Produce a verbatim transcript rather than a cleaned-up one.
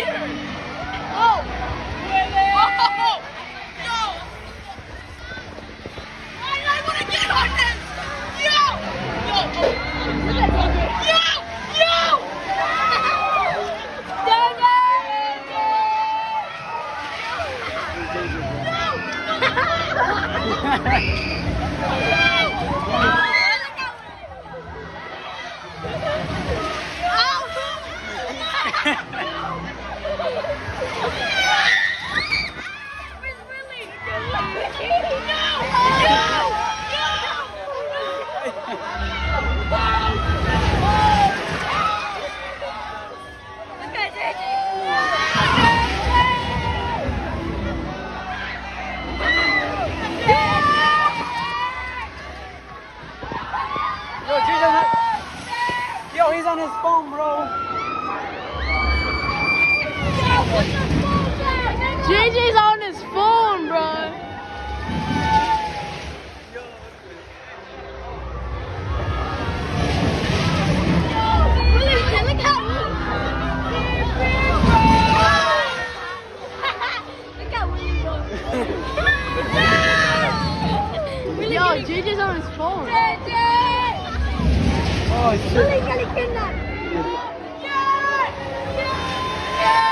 here. Oh. Willie. Oh. Yo. I, I want to get on this. Yo. Yo. Yo. Yo. Yo, he's on his phone, bro. J J's on his phone, bro. Yo, J J's on his phone. Oh, shit. Really, really,